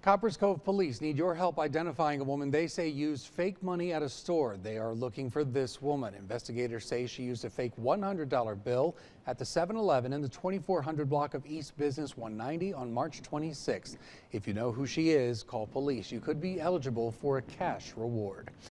Copperas Cove police need your help identifying a woman they say used fake money at a store. They are looking for this woman. Investigators say she used a fake $100 bill at the 7-Eleven in the 2400 block of East Business 190 on March 26th. If you know who she is, call police. You could be eligible for a cash reward.